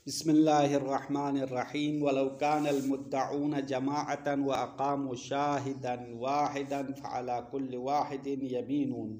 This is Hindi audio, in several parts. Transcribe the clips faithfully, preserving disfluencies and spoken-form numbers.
बिस्मिल्लाहिर्रहमानिर्रहीम वलौ कानल मुद्दऊन जमाअतन व अक़ामू शाहिदन वाहिदन फ़अला कुल्लि वाहिदिन यमीनुन।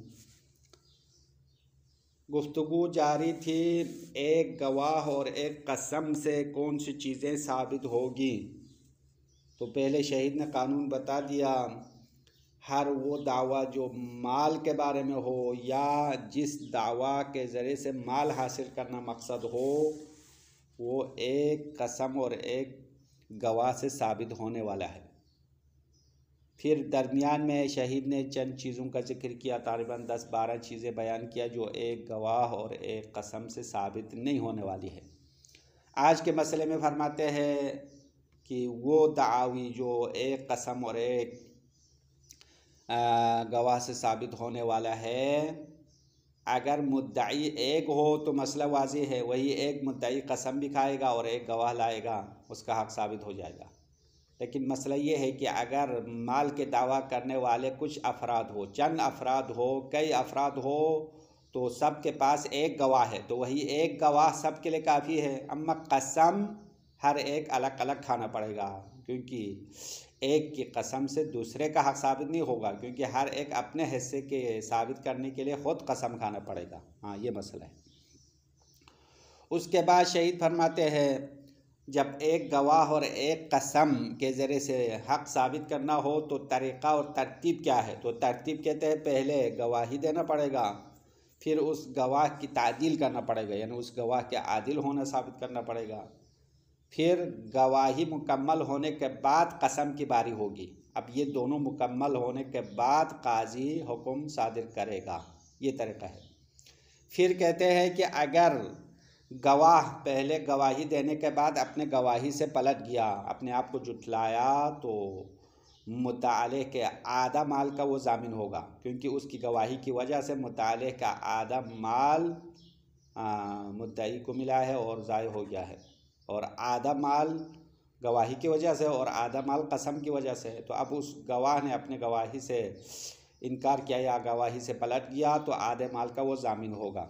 गुफ्तगू जारी थी, एक गवाह और एक कसम से कौन सी चीज़ें साबित होगी। तो पहले शहीद ने कानून बता दिया, हर वो दावा जो माल के बारे में हो या जिस दावा के ज़रिए से माल हासिल करना मकसद हो, वो एक कसम और एक गवाह से साबित होने वाला है। फिर दरमियान में शहीद ने चंद चीज़ों का जिक्र किया, तकरीबन दस बारह चीज़ें बयान किया जो एक गवाह और एक कसम से साबित नहीं होने वाली है। आज के मसले में फरमाते हैं कि वो दावी जो एक कसम और एक गवाह से साबित होने वाला है, अगर मुद्दई एक हो तो मसला वाज़ेह है, वही एक मुद्दई कसम भी खाएगा और एक गवाह लाएगा, उसका हक़ साबित हो जाएगा। लेकिन मसला ये है कि अगर माल के दावा करने वाले कुछ अफराद हो, चंद अफराद हो, कई अफराद हो, तो सब के पास एक गवाह है, तो वही एक गवाह सब के लिए काफ़ी है। अम्मा कसम हर एक अलग अलग खाना पड़ेगा, क्योंकि एक की कसम से दूसरे का हक़ साबित नहीं होगा, क्योंकि हर एक अपने हिस्से के साबित करने के लिए ख़ुद कसम खाना पड़ेगा। हाँ, ये मसला है। उसके बाद शहीद फरमाते हैं, जब एक गवाह और एक कसम के ज़रिए से हक़ साबित करना हो तो तरीक़ा और तरतीब क्या है। तो तरतीब कहते हैं, पहले गवाही देना पड़ेगा, फिर उस गवाह की तादील करना पड़ेगा, यानी उस गवाह के आदिल होना साबित करना पड़ेगा, फिर गवाही मुकम्मल होने के बाद कसम की बारी होगी। अब ये दोनों मुकम्मल होने के बाद काजी हुक्म सादिर करेगा, ये तरीक़ा है। फिर कहते हैं कि अगर गवाह पहले गवाही देने के बाद अपने गवाही से पलट गया, अपने आप को जुटलाया, तो मुद्दा के आधा माल का वो ज़ामिन होगा, क्योंकि उसकी गवाही की वजह से मुद्दा का आधा माल मुद्दई को मिला है और ज़ाय हो गया है, और आधा माल गवाही की वजह से और आधा माल कसम की वजह से। तो अब उस गवाह ने अपने गवाही से इनकार किया या गवाही से पलट गया, तो आधे माल का वो ज़ामिन होगा।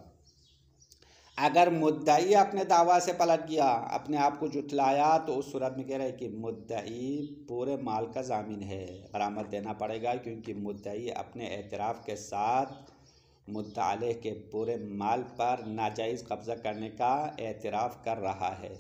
अगर मुद्दई अपने दावा से पलट गया, अपने आप को जुटलाया, तो उस सूरत में कह रहे हैं कि मुद्दई पूरे माल का ज़ामिन है, गरामत देना पड़ेगा, क्योंकि मुद्दई अपने एतराफ़ के साथ मुद्दा अलैह के पूरे माल पर नाजायज़ कब्ज़ा करने का एतराफ़ कर रहा है।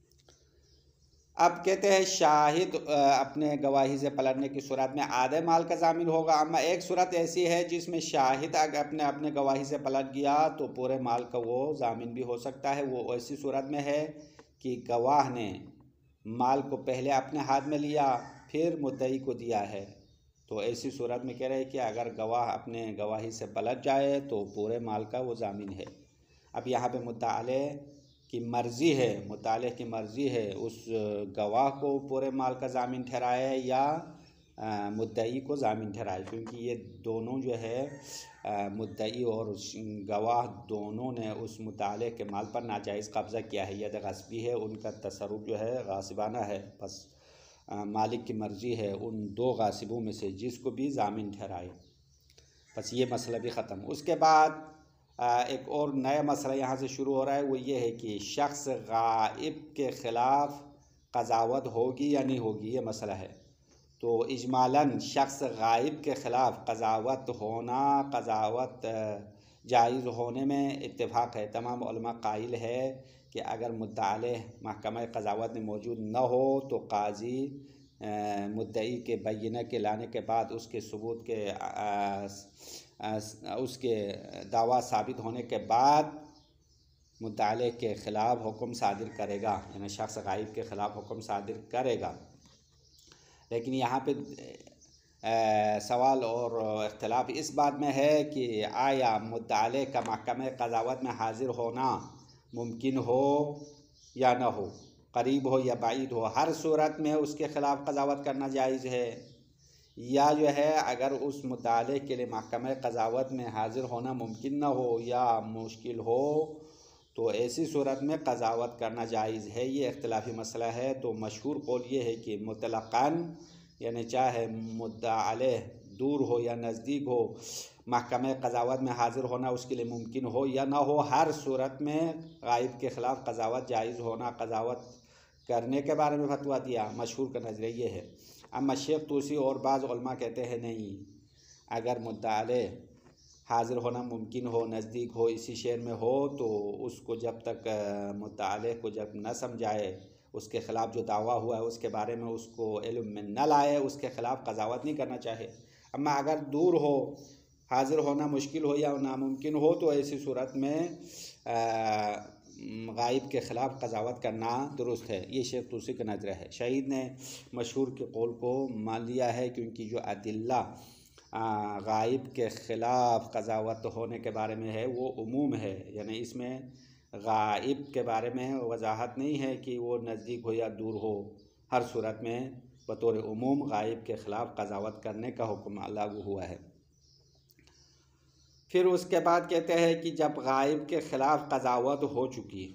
अब कहते हैं शाहिद अपने गवाही से पलटने की सूरत में आधे माल का ज़ामिन होगा। अम्मा एक सूरत ऐसी है जिसमें शाहिद अगर अपने अपने गवाही से पलट गया तो पूरे माल का वो ज़ामिन भी हो सकता है। वो ऐसी सूरत में है कि गवाह ने माल को पहले अपने हाथ में लिया, फिर मुद्दई को दिया है। तो ऐसी सूरत में कह रहे हैं कि अगर गवाह अपने गवाही से पलट जाए तो पूरे माल का वो ज़ामिन है। अब यहाँ पे मुद्दा अलैह की मर्ज़ी है, मुताले की मर्ज़ी है उस गवाह को पूरे माल का ज़ामिन ठहराए या मुद्दई को ज़ामिन ठहराए, क्योंकि ये दोनों जो है मुद्दई और गवाह दोनों ने उस मुताले के माल पर नाजायज़ कब्ज़ा किया है, यद गस्बी है, उनका तसर्रुफ़ जो है गासिबाना है। बस मालिक की मर्ज़ी है उन दो गासिबों में से जिसको भी ज़ामिन ठहराए। बस ये मसला भी ख़त्म। उसके बाद एक और नया मसला यहाँ से शुरू हो रहा है, वो ये है कि शख्स गायब के ख़िलाफ़ क़ज़ावत होगी या नहीं होगी, ये मसला है। तो इजमालन शख्स गायब के ख़िलाफ़ क़ज़ावत होना, क़ज़ावत जायज़ होने में इत्तेफाक है। तमाम उलमा कायल है कि अगर मुद्दा अलैह महकमा क़ज़ावत में मौजूद न हो तो काजी मुद्दई के बैयना के लाने के बाद उसके सबूत के आ, आ, उसके दावा साबित होने के बाद मुद्दा अलैह के ख़िलाफ़ हुक्म सादिर करेगा, यानी शख्स गायब के ख़िलाफ़ हुक्म सादिर करेगा। लेकिन यहाँ पे आ, सवाल और इख्तिलाफ इस बात में है कि आया मुद्दा अलैह का महकमा क़ज़ावत में हाज़िर होना मुमकिन हो या न हो, करीब हो या बाइद हो, हर सूरत में उसके ख़िलाफ़ क़ज़ावत करना जायज़ है। या जो है अगर उस मुद्दा अलैह के लिए महकमा क़ज़ावत में हाज़िर होना मुमकिन न हो या मुश्किल हो, तो ऐसी सूरत में क़ज़ावत करना जायज़ है। ये इख्तिलाफ़ी मसला है। तो मशहूर कौल ये है कि मुतलक़न, यानी चाहे मुद्दा अलैह दूर हो या नज़दीक हो, महकमे क़ज़ावत में हाज़िर होना उसके लिए मुमकिन हो या ना हो, हर सूरत में गायब के ख़िलाफ़ क़ज़ावत जायज़ होना, क़ज़ावत करने के बारे में फतवा दिया। मशहूर का नज़रिया ये है। अम्मा शेख तूसी और बाज़ उलमा कहते हैं नहीं, अगर मुद्दा अलैह हाज़िर होना मुमकिन हो, नज़दीक हो, इसी शहर में हो, तो उसको जब तक मुद्दा अलैह को जब न समझाए, उसके ख़िलाफ़ जो दावा हुआ है उसके बारे में उसको इल्म में न लाए, उसके ख़िलाफ़ क़ज़ावत नहीं करना चाहिए। अम्मा अगर दूर हो, हाज़िर होना मुश्किल हो या नामुमकिन हो, तो ऐसी सूरत में गायब के ख़िलाफ़ क़ज़ावत करना दुरुस्त है। ये शेख तुसी का नज़र है। शहीद ने मशहूर के कौल को मान लिया है, क्योंकि जो अदिल्ला गायब के ख़िलाफ़ क़ज़ावत होने के बारे में है वो उमूम है, यानी इसमें गायब के बारे में वजाहत नहीं है कि वो नज़दीक हो या दूर हो। हर सूरत में बतौर उमूम गायब के ख़िलाफ़ क़ज़ावत करने का हुक्म लागू हुआ है। फिर उसके बाद कहते हैं कि जब गायब के ख़िलाफ़ क़ज़ावत हो चुकी,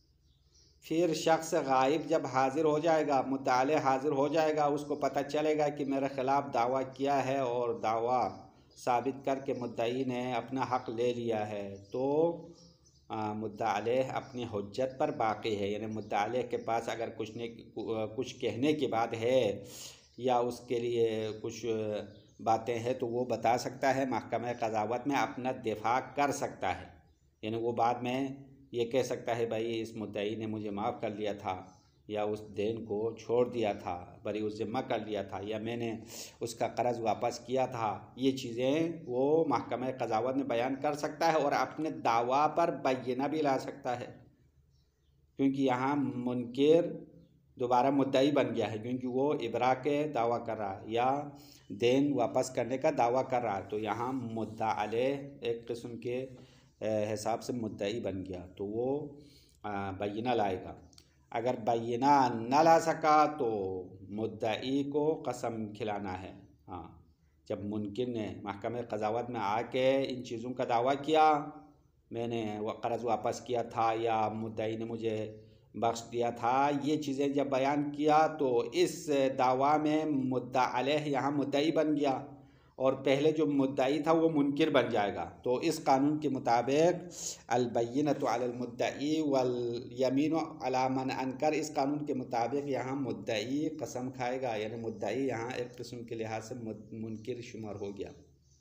फिर शख्स गायब जब हाज़िर हो जाएगा, मुद्दा अलैह हाज़िर हो जाएगा, उसको पता चलेगा कि मेरे ख़िलाफ़ दावा किया है और दावा साबित करके मुद्दई ने अपना हक़ ले लिया है, तो मुद्दा अलैह अपनी हुज्जत पर बाक़ी है। यानी मुद्दा अलैह के पास अगर कुछ ने कुछ कहने की बात है या उसके लिए कुछ बातें हैं तो वो बता सकता है, महकमे क़ज़ावत में अपना दिफा कर सकता है। यानी वो बाद में ये कह सकता है भाई इस मुद्दई ने मुझे माफ़ कर लिया था, या उस देन को छोड़ दिया था, बरी उस ज़िम्मा कर लिया था, या मैंने उसका कर्ज़ वापस किया था। ये चीज़ें वो महकमे क़ज़ावत में बयान कर सकता है और अपने दावा पर बय्यना भी ला सकता है, क्योंकि यहाँ मुनकिर दोबारा मुद्दई बन गया है, क्योंकि वो इबरा के दावा कर रहा है या देन वापस करने का दावा कर रहा है। तो यहाँ मुद्दा अलैह एक किस्म के हिसाब से मुद्दई बन गया, तो वो बय्यना लाएगा। अगर बय्यना न ला सका तो मुद्दई को कसम खिलाना है। हाँ, जब मुनकिर ने महकमे क़ज़ावत में आके इन चीज़ों का दावा किया, मैंने वह कर्ज़ वापस किया था या मुद्दई ने मुझे बख्श दिया था, ये चीज़ें जब बयान किया तो इस दावा में मुद्दा अलैह यहाँ मुद्दई बन गया और पहले जो मुद्दई था वो मुनकिर बन जाएगा। तो इस कानून के मुताबिक अल-बय्यनतु अलल मुद्दई वल यमीनु अला मन अनकर, इस कानून के मुताबिक यहाँ मुद्दई कसम खाएगा, यानी मुद्दई यहाँ एक किस्म के लिहाज से मुनकिर शुमार हो गया।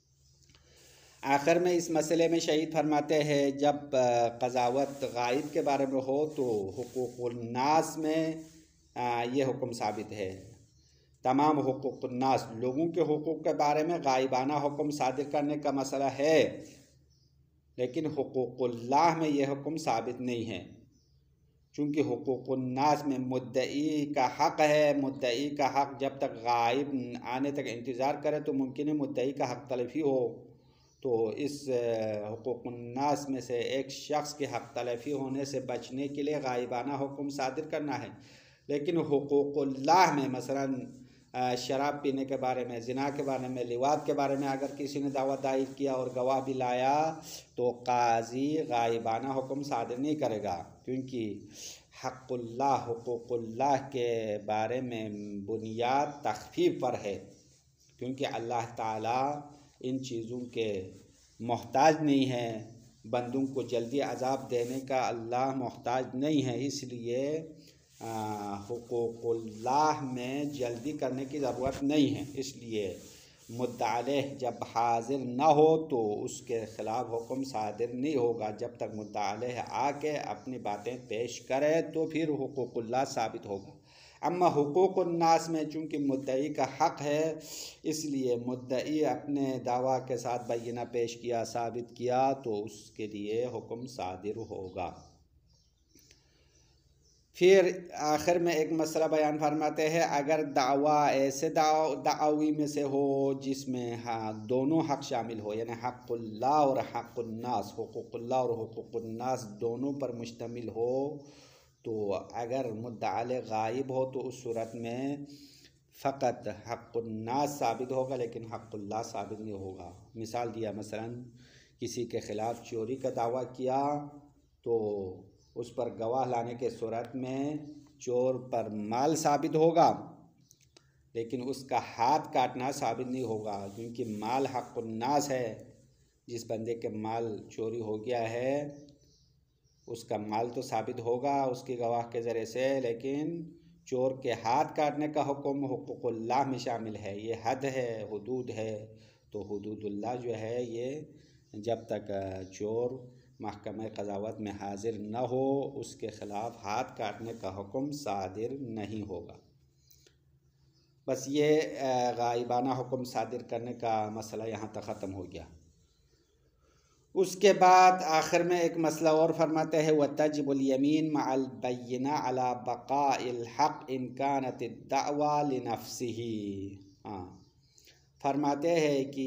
आखिर में इस मसले में शहीद फरमाते हैं, जब क़ज़ावत गायब के बारे में हो तो हुकूक़ुन्नास में ये हुक्म साबित है। तमाम हुकूक़ुन्नास लोगों के हुकूक़ के बारे में गायबाना हुक्म सादिर करने का मसला है, लेकिन हुकूक़ुल्लाह में यह हुक्म साबित नहीं है, चूँकि हुकूक़ुन्नास में मुद्दई का हक़ है। मुद्दई का हक़ जब तक गायब आने तक इंतज़ार करे तो मुमकिन है मुद्दई का हक़ तलफ़ी हो। तो इस हुकूक़ुन्नास में से एक शख्स के हक़ तलफ़ी होने से बचने के लिए गायबाना हुक्म सादिर करना है। लेकिन हुकूक़ुल्लाह में मसलन शराब पीने के बारे में, ज़िना के बारे में, लिवात के बारे में अगर किसी ने दावा दायर किया और गवाह भी लाया तो काजी गायबाना हुक्म सादिर नहीं करेगा, क्योंकि हक़ुल्लाह हुकूक़ुल्लाह के बारे में बुनियाद तख़फ़ीफ़ पर है, क्योंकि अल्लाह ताला इन चीज़ों के मोहताज नहीं है। बंदों को जल्दी अज़ाब देने का अल्लाह मोहताज नहीं है, इसलिए हुकूक़ुल्लाह में जल्दी करने की ज़रूरत नहीं है। इसलिए मुद्दा अलैह जब हाज़िर न हो तो उसके ख़िलाफ़ हुक्म सादिर नहीं होगा। जब तक मुद्दा अलैह आके अपनी बातें पेश करे तो फिर हुकूक़ुल्लाह साबित होगा। अम्मा हुकूक़ुन्नास में चूँकि मुद्दई का हक़ है, इसलिए मुद्दई अपने दावा के साथ बय्यना पेश किया, साबित किया, तो उसके लिए हुक्म सादिर होगा। फिर आखिर में एक मसला बयान फरमाते हैं, अगर दावा ऐसे दाव दावी में से हो जिसमें हाँ दोनों हक़ शामिल हो, यानी हक़ुल्लाह और हक़ुन्नास, हुकूक़ुल्लाह और हुकूक़ुन्नास दोनों पर मुश्तमिल हो, तो अगर मुद्दा अलैह गायब हो तो उस सूरत में फ़कत हक़ुन्नास साबित होगा, लेकिन हक़ुल्लाह साबित नहीं होगा। मिसाल दिया, मसलन किसी के ख़िलाफ़ चोरी का दावा किया तो उस पर गवाह लाने के सूरत में चोर पर माल साबित होगा, लेकिन उसका हाथ काटना साबित नहीं होगा, क्योंकि माल हक़ुन्नास है। जिस बंदे के माल चोरी हो गया है उसका माल तो साबित होगा उसके गवाह के ज़रिए से, लेकिन चोर के हाथ काटने का हुक्म हुकूकुल्लाह में शामिल है। ये हद है, हुदूद है। तो हुदूदुल्लाह जो है ये जब तक चोर महकमा क़ज़ावत में हाजिर न हो उसके ख़िलाफ़ हाथ काटने का हुक्म सादिर नहीं होगा। बस ये गाइबाना हुक्म सादिर करने का मसला यहाँ तक ख़त्म हो गया। उसके बाद आखिर में एक मसला और फरमाते हैं, व तजिबुल यमीन मअल बय्यिना अला बक़ाइल हक़ इन कानत अद-दअवा लिनफ्सिही। हाँ, फरमाते हैं कि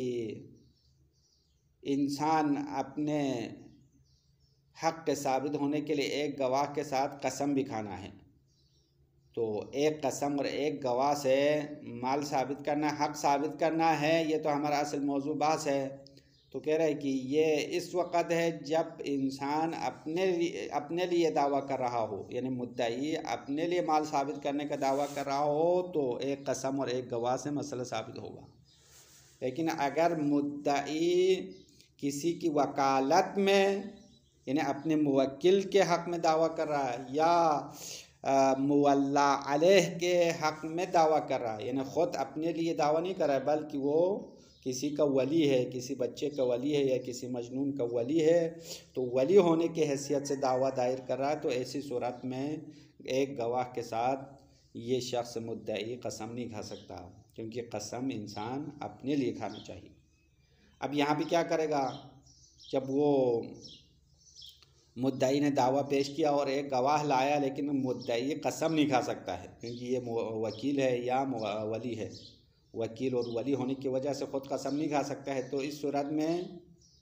इंसान अपने हक़ के साबित होने के लिए एक गवाह के साथ कसम भी खाना है। तो एक कसम और एक गवाह से माल साबित करना, हक़ साबित करना है, ये तो हमारा असल मौजू बास है। तो कह रहे हैं कि ये इस वक़्त है जब इंसान अपने लिए अपने लिए दावा कर रहा हो, यानी मुद्दई अपने लिए माल साबित करने का दावा कर रहा हो तो एक कसम और एक गवाह से मसला साबित होगा। लेकिन अगर मुद्दई किसी की वकालत में, यानी अपने मुवक्किल के हक़ में दावा कर रहा है, या मुवल्ला अलैह के हक़ में दावा कर रहा है, यानी ख़ुद अपने लिए दावा नहीं कर रहा है बल्कि वो किसी का वली है, किसी बच्चे का वली है या किसी मजनून का वली है, तो वली होने की हैसियत से दावा दायर कर रहा है, तो ऐसी सूरत में एक गवाह के साथ ये शख्स मुद्दई कसम नहीं खा सकता, क्योंकि कसम इंसान अपने लिए खाना चाहिए। अब यहाँ भी क्या करेगा, जब वो मुद्दई ने दावा पेश किया और एक गवाह लाया, लेकिन मुद्दई कसम नहीं खा सकता है क्योंकि ये वकील है या वली है, वकील और वली होने की वजह से ख़ुद कसम नहीं खा सकता है। तो इस सूरत में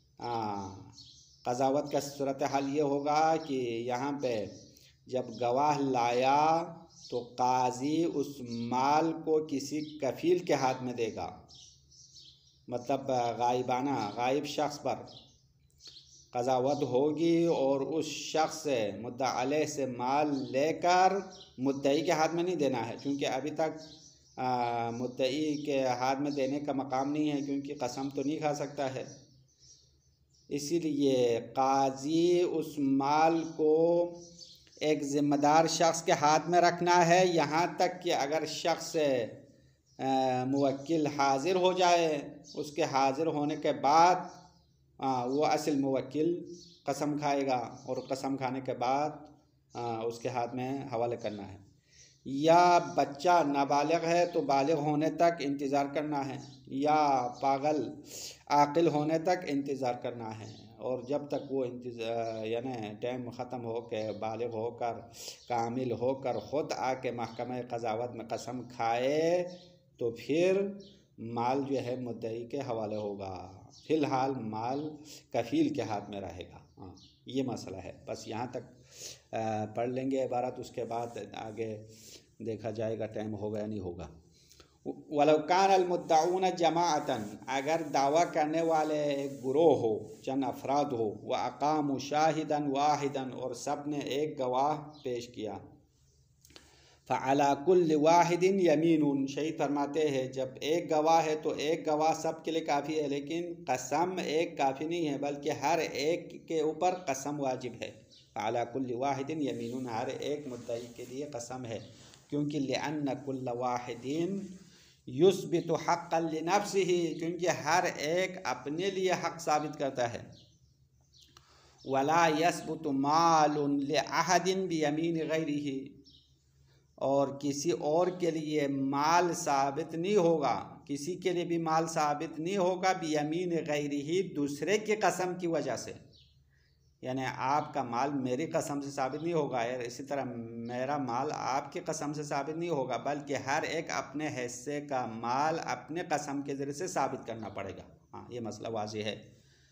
क़ज़ावत का सूरत हाल ये होगा कि यहाँ पे जब गवाह लाया तो काजी उस माल को किसी कफ़ील के हाथ में देगा, मतलब गायबाना गायब शख्स पर क़ज़ावत होगी और उस शख्स से मुद्दा अलैह से माल लेकर मुद्दई के हाथ में नहीं देना है, क्योंकि अभी तक मुद्दई के हाथ में देने का मकाम नहीं है, क्योंकि कसम तो नहीं खा सकता है। इसीलिए काजी उस माल को एक ज़िम्मेदार शख्स के हाथ में रखना है, यहाँ तक कि अगर शख्स मुवक्किल हाज़िर हो जाए, उसके हाज़िर होने के बाद आ, वो असल मुवक्किल कसम खाएगा और कसम खाने के बाद आ, उसके हाथ में हवाले करना है। या बच्चा नाबालिग है तो बालिग होने तक इंतज़ार करना है, या पागल आकिल होने तक इंतज़ार करना है, और जब तक वो इंतज़ार यानी टाइम ख़त्म हो के बालिग होकर कामिल होकर ख़ुद आके महकमा क़ज़ावत में कसम खाए तो फिर माल जो है मुद्दई के हवाले होगा। फ़िलहाल माल कफ़ील के हाथ में रहेगा। हाँ, ये मसला है। बस यहाँ तक पढ़ लेंगे इबारत, उसके बाद आगे देखा जाएगा टाइम होगा या नहीं होगा। वलौ कान अल मुद्दऊन जमाअतन, अगर दावा करने वाले एक गुरोह हो, चंद अफराद हो, व अकामु शाहिदन वाहिदन, और सब ने एक गवाह पेश किया, फ़अला कुल्लि वाहिदिन यमीनुन, शहीद फरमाते हैं जब एक गवाह है तो एक गवाह सब के लिए काफ़ी है, लेकिन कसम एक काफ़ी नहीं है बल्कि हर एक के ऊपर कसम वाजिब है। फ़अला कुल्लि वाहिदिन यमीनुन, हर एक मुद्दई के लिए कसम है, क्योंकि लिअन्न कुल्ल वाहिदिन युस्बितु हक़्क़न लिनफ्सिही, क्योंकि हर एक अपने लिए हक़ साबित करता है। वला यसबुतु मालुन लिअहदिन बियमीन गैरिही, और किसी और के लिए माल साबित नहीं होगा, किसी के लिए भी माल साबित नहीं होगा बियमीन गैरिही, दूसरे की कसम की वजह से। यानी आपका माल मेरी कसम से साबित नहीं होगा, यार इसी तरह मेरा माल आपकी कसम से साबित नहीं होगा, बल्कि हर एक अपने हिस्से का माल अपने कसम के ज़रिए से साबित करना पड़ेगा। हाँ, ये मसला वाज़ेह है।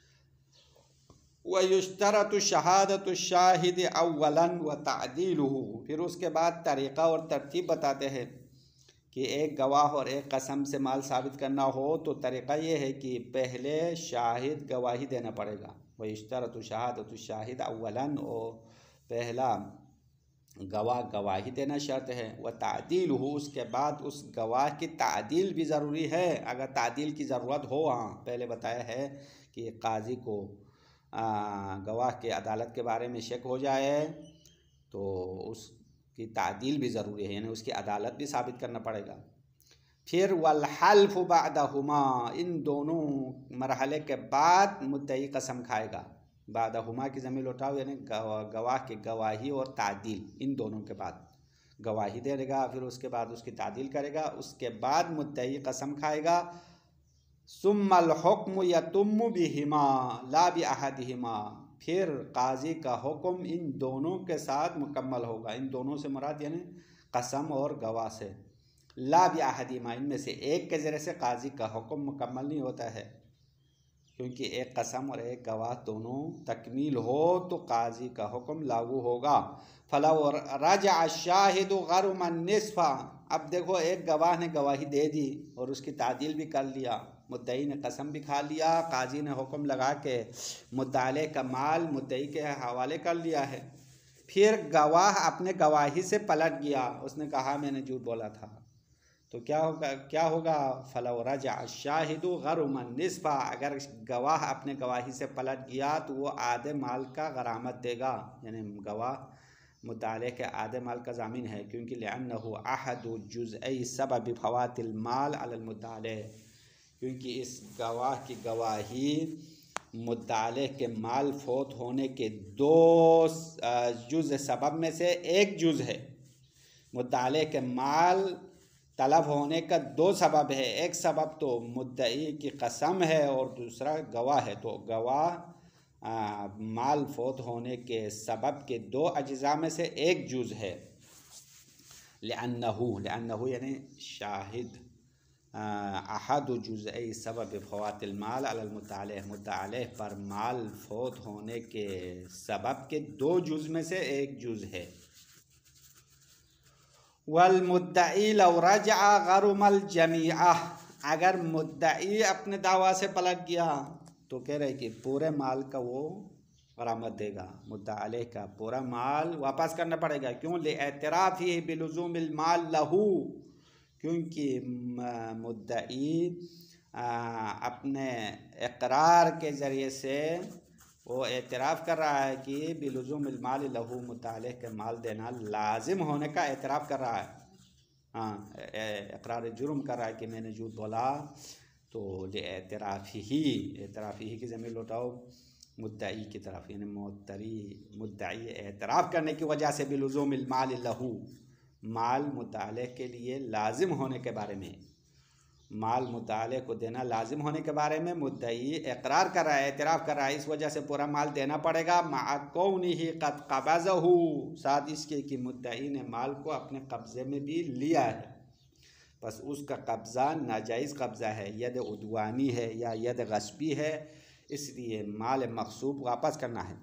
व युश्तरतु शहादतु शाहिद अव्वलन व तादीलुहु, फिर उसके बाद तरीक़ा और तरतीब बताते हैं कि एक गवाह और एक कसम से माल साबित करना हो तो तरीक़ा ये है कि पहले शाहिद गवाही देना पड़ेगा। व युश्तरतु शहादतु शाहिद अव्वलन, और पहला गवाह गवाही देना शर्त है। वह तादील हो, उसके बाद उस गवाह की तादील भी ज़रूरी है। अगर तादील की ज़रूरत हो, हाँ पहले बताया है कि काजी को गवाह के अदालत के बारे में शक हो जाए तो उसकी तादील भी ज़रूरी है, यानी उसकी अदालत भी साबित करना पड़ेगा। फिर वल हल्फ बादहुमा, इन दोनों मरहले के बाद मुद्दई कसम खाएगा। बादहुमा की ज़मीन लौटाओ, यानी गवाह की गवाही और तादील, इन दोनों के बाद गवाही देगा, फिर उसके बाद उसकी तादील करेगा, उसके बाद मुद्दई कसम खाएगा। सुम्मल हुक्म यतुम्मु बिहिमा ला बि अहदिहिमा, फिर काजी का हुक्म इन दोनों के साथ मुकम्मल होगा। इन दोनों से मुराद यानी कसम और गवाह से। ला बि अहदिहिमा, इनमें से एक के ज़रिए से काजी का हुक्म मुकम्मल नहीं होता है, क्योंकि एक कसम और एक गवाह दोनों तकमील हो तो काजी का हुक्म लागू होगा। फला और राजा शाहिद गरमन निस्फा, अब देखो एक गवाह ने गवाही दे दी और उसकी तादील भी कर लिया, मुद्दई ने कसम भी खा लिया, काजी ने हुक्म लगा के मुद्दाले का माल मुद्दई के हवाले कर लिया है। फिर गवाह अपने गवाही से पलट गया, उसने कहा मैंने झूठ बोला था, तो क्या होगा क्या होगा फला रजा शाहिदु गरमन निस्फा, अगर गवाह अपने गवाही से पलट गया तो वो आधे माल का गरामत देगा, यानी गवाह मुद्दाले के आधे माल का जामिन है, क्योंकि लिअन्नहु अहदु जुज़ई सबब फवातिल माल अलल मुद्दाले, क्योंकि इस गवाह की गवाही मुद्दाले के माल फोत होने के दो जुज़ सबब में से एक जुज़ है। मुद्दाले के माल तलब होने का दो सबब है, एक सबब तो मुद्दई की कसम है और दूसरा गवाह है। तो गवाह आ, माल फोत होने के सबब के दो अज्जा में से एक जुज़ है। लिअन्नहु लिअन्नहु यानी शाहिद अहद जुज़ई सबब फवातिल माल अलल मुद्दाले, मुद्दाले पर माल फोत होने के सबब के दो जुज़ में से एक जुज़ है। वल मुद्दई लौ रजअ गरुमल जमीआ, अगर मुद्दई अपने दावा से पलट गया तो कह रहे कि पूरे माल का वो गरामत देगा, मुद्दाले का पूरा माल वापस करना पड़ेगा। क्यों? ले एतराफ़ी बिलुज़ूमिल माल लहू, क्योंकि मुद्दई अपने इकरार के ज़रिए से वो एतराफ़ कर रहा है कि बिलुज़ूमिल माल लहू, मुद्दाले के माल देना लाजिम होने का एतराफ़ कर रहा है। हाँ, इकरार जुर्म कर रहा है कि मैंने झूठ बोला, तो ले एतराफ़ी ही एतराफ़ी ही की ज़मीन लौटाओ मुद्दई की तरफ, यानी मुद्दई मुद्दई एतराफ़ करने की वजह से बिलुज़ूमिल माल लहू, माल मुद्दाले के लिए लाजिम होने के बारे में, माल मुद्दाले को देना लाजिम होने के बारे में मुद्दई इकरार कर रहा है, एतराफ़ कर रहा है, इस वजह से पूरा माल देना पड़ेगा। मा कौनिही क़द क़बज़हू, साथ इसके कि मुद्दई ने माल को अपने कब्ज़े में भी लिया है, बस उसका कब्ज़ा नाजायज़ कब्ज़ा है, यद उद्वानी है या यद गस्बी है, इसलिए माल मक़सूब वापस करना है।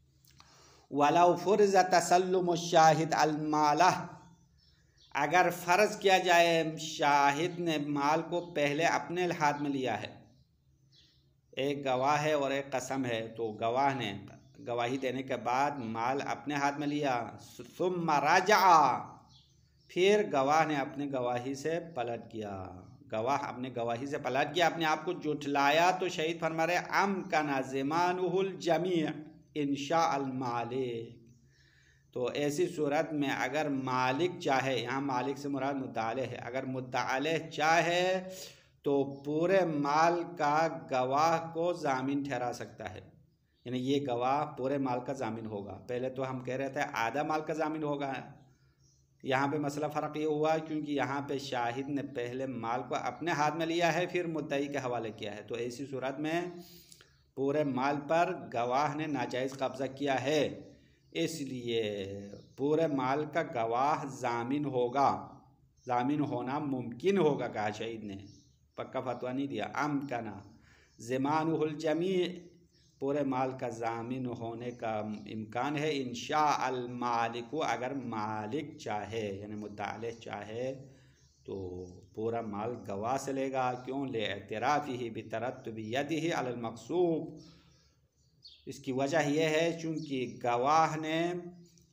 वलौ फ़ुरज़ तसल्लुमु शाहिद अल माला, अगर फ़र्ज़ किया जाए शाहिद ने माल को पहले अपने हाथ में लिया है, एक गवाह है और एक कसम है, तो गवाह ने गवाही देने के बाद माल अपने हाथ में लिया, सुम्मा रजअ, फिर गवाह ने अपने गवाही से पलट गया, गवाह अपने गवाही से पलट गया, अपने आप को जुटलाया, तो शहीद फरमा रहे अमकना ज़मानुहुल जमी' इंशा अल मालिक, तो ऐसी सूरत में अगर मालिक चाहे, यहाँ मालिक से मुराद मुद्दाले है, अगर मुद्दाले चाहे तो पूरे माल का गवाह को ज़ामिन ठहरा सकता है, यानी ये गवाह पूरे माल का ज़ामिन होगा। पहले तो हम कह रहे थे आधा माल का ज़ामिन होगा, यहाँ पे मसला फ़र्क ये हुआ क्योंकि यहाँ पे शाहिद ने पहले माल को अपने हाथ में लिया है, फिर मुद्दई के हवाले किया है, तो ऐसी सूरत में पूरे माल पर गवाह ने नाजायज़ कब्ज़ा किया है, इसलिए पूरे माल का गवाह ज़ामिन होगा, ज़ामिन होना मुमकिन होगा, कहा शहीद ने, पक्का फतवा नहीं दिया। अमकना ज़मानुहुल जमी, पूरे माल का ज़ामिन होने का इम्कान है, इंशा अल मालिक, अगर मालिक चाहे यानी मुद्दाले चाहे तो पूरा माल गवाह से लेगा। क्यों? ले एतराफ़ी बितरत्तुबि यदिही अलल मक़सूब, इसकी वजह यह है चूँकि गवाह ने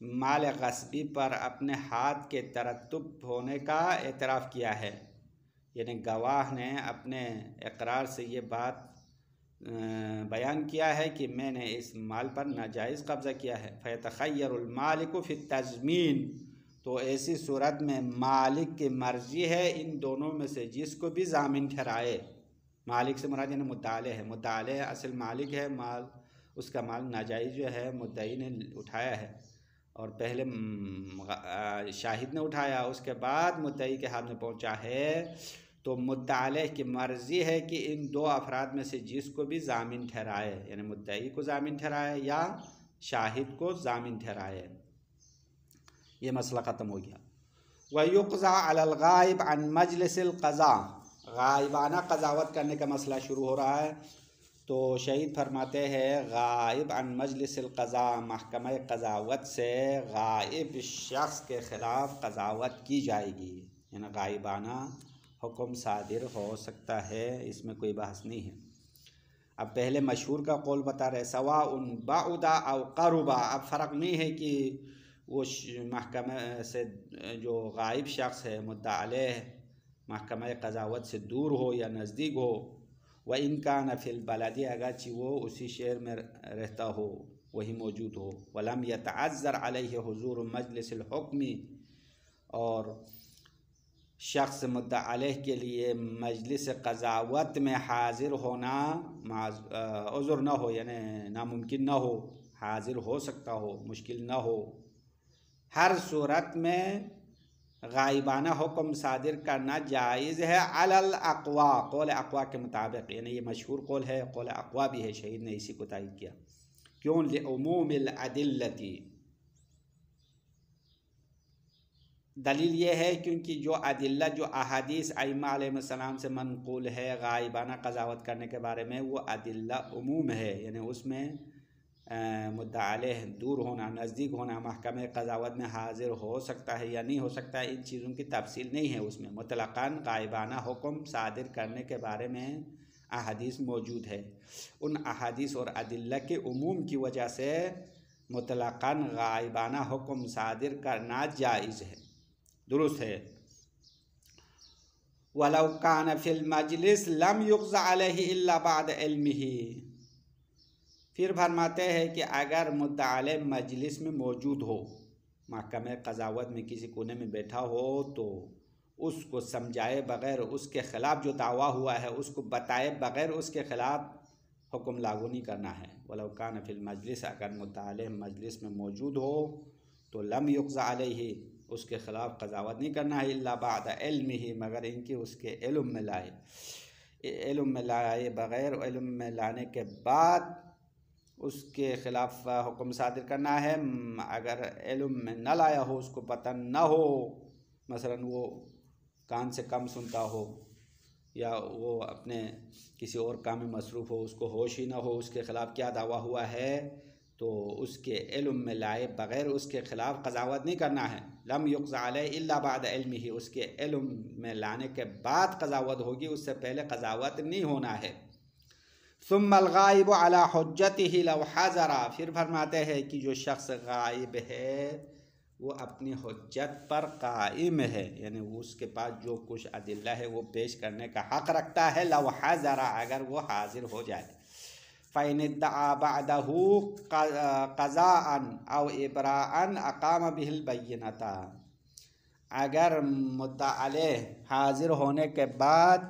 माल गस्बी पर अपने हाथ के तरत्तुब होने का एतराफ़ किया है, यानी गवाह ने अपने इकरार से ये बात बयान किया है कि मैंने इस माल पर नाजायज़ कब्ज़ा किया है। फ़यतख़य्यरुल मालिकु फ़ी तज़मीन, तो ऐसी सूरत में मालिक की मर्ज़ी है इन दोनों में से जिसको भी ज़ामिन ठहराए। मालिक से मुराद यानी मुद्दाले है, मुद्दाले असल मालिक है, माल उसका माल नाजायज़ जो है मुद्दई ने उठाया है और पहले शाहिद ने उठाया, उसके बाद मुद्दई के हाथ में पहुंचा है, तो मुद्दाले की मर्ज़ी है कि इन दो अफराद में से जिसको भी ज़ामिन ठहराए, यानी मुद्दई को ज़ामिन ठहराए या शाहिद को ज़ामिन ठहराए। ये मसला ख़त्म हो गया। वयुक़ज़ा अलल गायब अन मजलिसिल क़ज़ा, गायबाना क़ज़ावत करने का मसला शुरू हो रहा है। तो शहीद फरमाते हैं गायब अन मजलिसिल क़ज़ा, महकमा क़ज़ावत से गायब शख्स के ख़िलाफ़ क़ज़ावत की जाएगी, यानी गायबाना हुक्म सादिर हो सकता है, इसमें कोई बहस नहीं है। अब पहले मशहूर का कौल बता रहे सवा उन बाउदा अव क़रुबा, अब फ़र्क नहीं है कि वो महकमा से जो गायब शख्स है मुद्दा अलैह महकमा क़ज़ावत से दूर हो या नज़दीक हो। व इनका नफिल बलदी, अगरचि वो उसी शहर में रहता हो, वही मौजूद हो। वलम यतअज़्ज़र अलैहि हुज़ूर मजलिसिल हुक्मी, और शख्स मुद्दा अलैह के लिए मजलिस क़ज़ावत में हाजिर होना उज़्र न हो, यानी नामुमकिन न हो, हाजिर हो सकता हो, मुश्किल न हो। हर सूरत में गायबाना हुक्म सादिर करना जायज़ है अलल अक़वा, कौल अक़वा के मुताबिक, यानी ये मशहूर कौल है, कौल अक़वा भी है, शहीद ने इसी को तायद किया। क्यों? लिउमूमिल अदिल्लती, दलील ये है क्योंकि जो अदिल्ला जो अहादीस आइम्मा अलैहिस्सलाम से मनक़ूल है गायबाना क़ज़ावत करने के बारे में, वो अदिल्ला उमूम है, यानी उसमें मुद्दा अलैह दूर होना, नज़दीक होना, महकमे क़ज़ावत में हाजिर हो सकता है या नहीं हो सकता है, इन चीज़ों की तफसील नहीं है उसमें। मुतलक़न गायबाना हुक्म सादिर करने के बारे में अहादीस मौजूद है। उन अहादीस और अदिल्ला के उमूम की वजह से मुतलक़न गायबाना हुक्म सादिर करना जायज़ है, दुरुस्त है। वलौ कान फिल मजलिस लम युक़ज़ा अलैहि इल्ला बाद इल्मिही, फिर फरमाते हैं कि अगर मुद्दा अलैह मजलिस में मौजूद हो, महकमे क़ज़ावत में किसी कोने में बैठा हो, तो उसको समझाए बग़ैर, उसके ख़िलाफ़ जो दावा हुआ है उसको बताए बग़ैर उसके ख़िलाफ़ हुक्म लागू नहीं करना है। वलौ कान फिल मजलिस, अगर मुद्दा अलैह मजलिस में मौजूद हो तो लम युक़ज़ा अलैहि, उसके ख़िलाफ़ क़ज़ावत नहीं करना है, इल्ला बाद इल्मिही, मगर इनके उसके इल्म में लाए, इल्म में लाए बग़ैर, इल्म में लाने के बाद उसके ख़िलाफ़ हुक्म सादिर करना है। अगर इल्म में न लाया हो, उसको पता न हो, मसलन वो कान से कम सुनता हो या वो अपने किसी और काम में मसरूफ़ हो, उसको होश ही न हो उसके ख़िलाफ़ क्या दावा हुआ है, तो उसके इल्म में लाए बग़ैर उसके ख़िलाफ़ क़ज़ावत नहीं करना है। लम युक़ज़ा अलैहि इल्ला बाद इल्मिही, उसके इल्म में लाने के बाद क़ज़ावत होगी, उससे पहले क़ज़ावत नहीं होना है। सुम्मल गायब अला हुज्जतिही लौ हज़रा, फिर फरमाते हैं कि जो शख्स गायब है वो अपनी हुज्जत पर कायम है, यानी उसके पास जो कुछ अदिल्ला है वो पेश करने का हक़ रखता है। लौ हज़रा, अगर वो हाजिर हो जाए। फ़इन इद्दआ बअदहु क़ज़ाअन औ इब्राअन अक़ाम बिहिल बय्यिनता, अगर मुद्दा अलैह हाजिर होने के बाद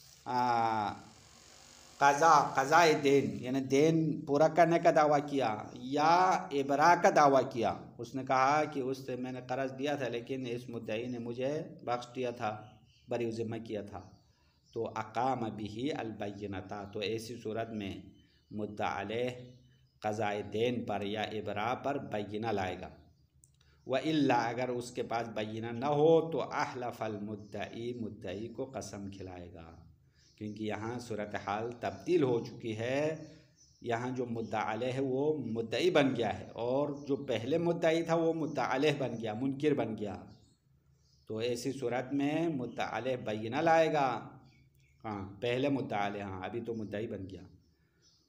क़ज़ा क़ज़ाए देन, यानी देन पूरा करने का दावा किया या इबरा का दावा किया, उसने कहा कि उससे मैंने कर्ज़ दिया था लेकिन इस मुद्दई ने मुझे बख्श दिया था, बरी ज़िम्मा किया था, तो अक़ाम बिही अल बय्यिनता, तो ऐसी सूरत में मुद्दा अलैह क़ज़ाए देन पर या इबरा पर बय्यिना लाएगा। व इल्ला, अगर उसके पास बय्यिना न हो तो अहलफ़ल मुद्दई, मुद्दई को कसम खिलाएगा, क्योंकि यहाँ सूरत हाल तब्दील हो चुकी है। यहाँ जो मुद्दा अलैह है वो मुद्दई बन गया है और जो पहले मुद्दई था वो मुद्दा अलैह बन गया, मुनकिर बन गया। तो ऐसी सूरत में मुद्दा अलैह बय्यिना लाएगा, हाँ पहले मुद्दा अलैह, हाँ अभी तो मुद्दई बन गया।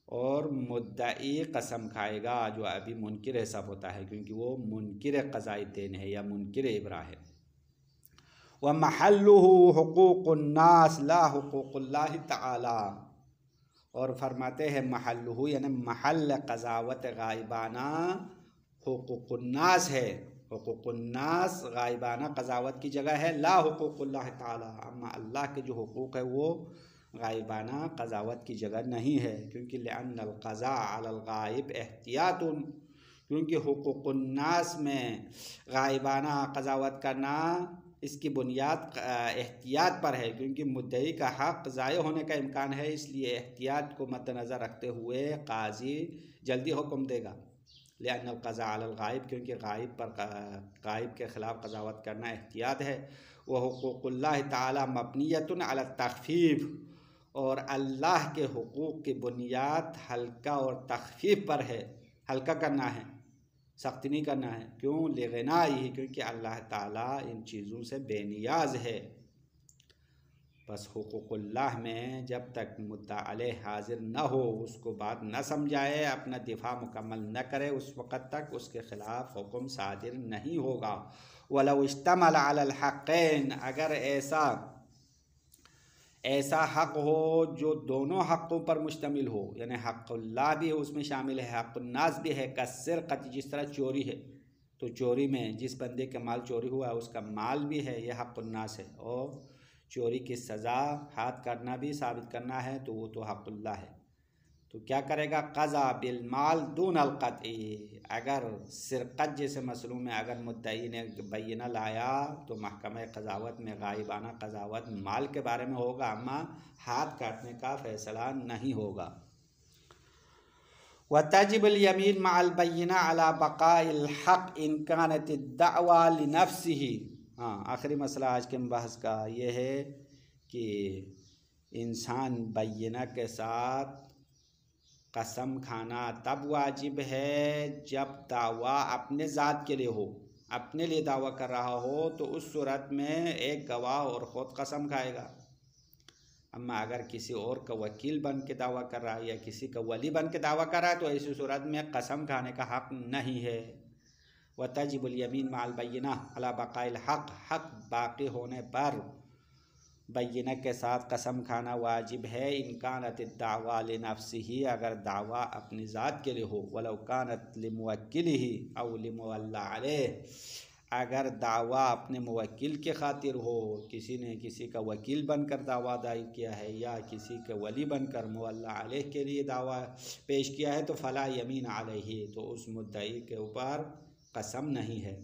और मुद्दई कसम खाएगा जो अभी मुनकिर हिसाब होता है, क्योंकि वो मुनकिर क़ज़ाए देन है या मुनकिर इब्रा है। व महल्लुहु हुकूकुन्नास ला हुकूकुल्लाहि तआला, और फरमाते हैं महल्लुहु यानी महल क़ज़ावत गायबाना हुकूकुन्नास है, हुकूकुन्नास गायबाना क़ज़ावत की जगह है, ला हुकूकुल्लाहि तआला, अम्मा अल्लाह के जो हुकूक है वो गायबाना क़ज़ावत की जगह नहीं है, क्योंकि लिअन्नल क़ज़ा अलल गायब एहतियातुन, क्योंकि हुकूकुन्नास में गायबाना क़ज़ावत करना इसकी बुनियाद एहतियात पर है, क्योंकि मुद्दई का हक़ ज़ाय होने का इम्कान है, इसलिए एहतियात को मद्देनज़र रखते हुए काजी जल्दी हुक्म देगा। लिअन्नल क़ज़ा अलल गायब, क्योंकि गायब पर गायब के ख़िलाफ़ क़ज़ावत करना एहतियात है। वह हुकूकुल्लाह ताला मबनियतुन अला तख़फ़ीफ़, और अल्लाह के हुकूक की बुनियाद हल्का और तख़फ़ीफ़ पर है, हल्का करना है, सख्ती नहीं करना है। क्यों? लिग़ना ही, क्योंकि अल्लाह ताला इन चीज़ों से बेनियाज है। बस हुकूकुल्लाह में जब तक मुद्दा अलैह हाजिर न हो, उसको बात न समझाए, अपना दिफा मुकम्मल न करे, उस वक़्त तक उसके ख़िलाफ़ हुक्म सादिर नहीं होगा। वलौ इश्तमल अलल हक़्क़ैन, अगर ऐसा ऐसा हक़ हो जो दोनों हक़ों पर मुश्तमिल हो, यानी हक़ुल्लाह भी उसमें शामिल है, हक़ुन्नास भी है, कस्सिरक़त, जिस तरह चोरी है तो चोरी में जिस बंदे का माल चोरी हुआ उसका माल भी है, यह हक़ुन्नास है, और चोरी की सज़ा हाथ करना भी साबित करना है तो वो तो हक़ुल्लाह है। तो क्या करेगा? क़ज़ा बिल माल दून अल क़त्ई, अगर सिरक़त जैसे मसलों में अगर मुद्दई ने बैना लाया तो महकमा क़ज़ावत में गायबाना क़ज़ावत माल के बारे में होगा, अम्मा हाथ काटने का फ़ैसला नहीं होगा। व तजिबुल यमीन मअल बैना अला बक़ाइल हक़ इन कानत अद-दअवा लिनफ्सिही। हाँ, आखिरी मसला आज के बहस का ये है कि इंसान बैना के साथ कसम खाना तब वाजिब है जब दावा अपने ज़ात के लिए हो, अपने लिए दावा कर रहा हो, तो उस सूरत में एक गवाह और ख़ुद कसम खाएगा। अम्मा अगर किसी और का वकील बन के दावा कर रहा है या किसी का वली बन के दावा कर रहा है तो ऐसी सूरत में कसम खाने का हक़ नहीं है। व तजिबुल यमीन माल बैना अला बक़ाइल हक़, हक़ बाक़ी होने पर बैना के साथ कसम खाना वाजिब है। इन कानत दावा लिनफ्सिही, अगर दावा अपनी ज़ात के लिए हो, वलौ कानत लिमुवक्किलिही औ लिमुवल्ला अलैह, अगर दावा अपने मुवक्किल के खातिर हो, किसी ने किसी का वकील बनकर दावा दायर किया है या किसी के वली बनकर मुवल्ला अलैह के लिए दावा पेश किया है, तो फ़ला यमीन अलैहि, तो उस मुद्दई के ऊपर कसम नहीं है।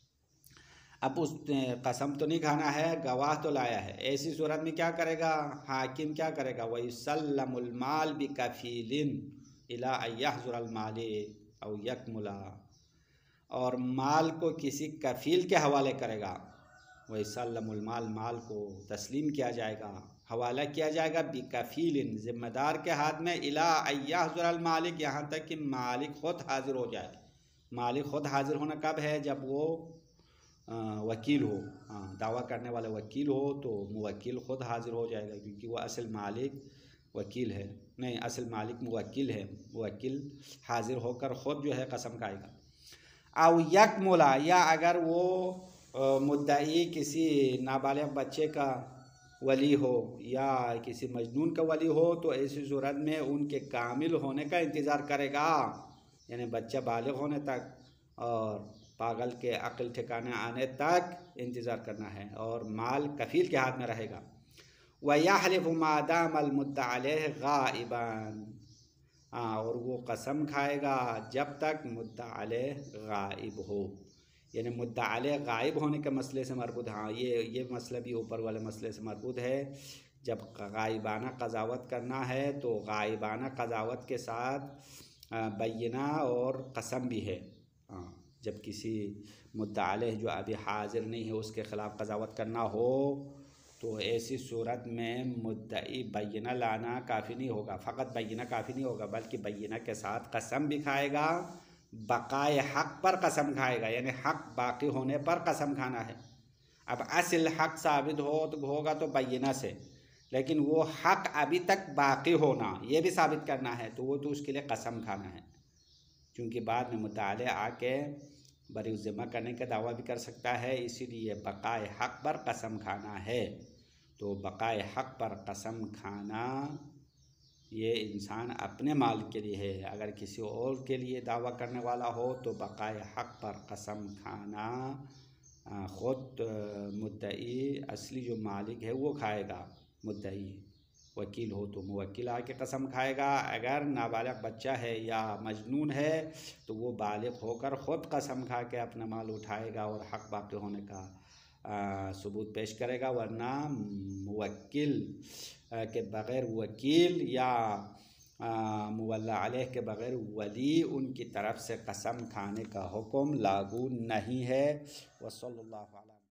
अब उस कसम तो नहीं खाना है, गवाह तो लाया है, ऐसी सूरत में क्या करेगा हाकिम? क्या करेगा? वयुसल्लमुल माल बिकफीलिन इला अयहजुरल माले औ यकमुला, और माल को किसी कफ़ील के हवाले करेगा। वयुसल्लमुल माल, माल को तस्लीम किया जाएगा, हवाला किया जाएगा, बिकफीलिन, ज़िम्मेदार के हाथ में, इला अयहजुरल मालिक, यहाँ तक कि मालिक ख़ुद हाजिर हो जाए। मालिक ख़ुद हाजिर होना कब है? जब वो आ, वकील हो, हाँ, दावा करने वाला वकील हो तो मुवक्किल ख़ुद हाजिर हो जाएगा, क्योंकि वह असल मालिक वकील है, नहीं असल मालिक मुवक्किल है, मुवक्किल हाजिर होकर ख़ुद जो है कसम खाएगा। औ यकमुला, या अगर वो मुद्दई किसी नाबालिग बच्चे का वली हो या किसी मजनून का वली हो, तो ऐसी सूरत में उनके कामिल होने का इंतज़ार करेगा, यानी बच्चा बालिग होने तक और पागल के अक्ल ठिकाने आने तक इंतज़ार करना है, और माल कफ़ील के हाथ में रहेगा। व यहलिफ़ु मा दामल मुद्दा अलैह गाइबन, हाँ, और वो कसम खाएगा जब तक मुद्दा अलैह गाइब हो, यानी मुद्दा अलैह गाइब होने के मसले से मरबूत। हाँ, ये ये मसला भी ऊपर वाले मसले से मरबूत है। जब गाइबाना क़ज़ावत करना है तो गाइबाना क़ज़ावत के साथ बैना और कसम भी है। हाँ, जब किसी मुद्दा अलैह जो अभी हाजिर नहीं है उसके ख़िलाफ़ क़ज़ावत करना हो तो ऐसी सूरत में मुद्दई बैना लाना काफ़ी नहीं होगा, फ़कत बैना काफ़ी नहीं होगा, बल्कि बैना के साथ कसम भी खाएगा, बक़ाए हक़ पर कसम खाएगा, यानी हक़ बाक़ी होने पर कसम खाना है। अब असल हक़ साबित हो तो होगा तो बैना से, लेकिन वो हक अभी तक बाकी होना ये भी साबित करना है, तो वो तो उसके लिए कसम खाना है, क्योंकि बाद में मुताले आके बरी ज़िम्मा करने का दावा भी कर सकता है। इसीलिए बक़ाए हक़ पर कसम खाना है। तो बक़ाए हक़ पर कसम खाना ये इंसान अपने माल के लिए है। अगर किसी और के लिए दावा करने वाला हो तो बक़ाए हक़ पर कसम खाना ख़ुद मुद्दई असली जो मालिक है वो खाएगा। मुद्दई वकील हो तो मुवक्किल आके कसम खाएगा। अगर नाबालिग बच्चा है या मजनून है तो वो बालिग होकर ख़ुद कसम खा के अपना माल उठाएगा और हक़ बाकी होने का आ, सबूत पेश करेगा। वरना मुवक्किल के बग़ैर वकील या मुवल्ला अलैह के बग़ैर वली उनकी तरफ से कसम खाने का हुक्म लागू नहीं है। वसल्लल्लाहु अलैहि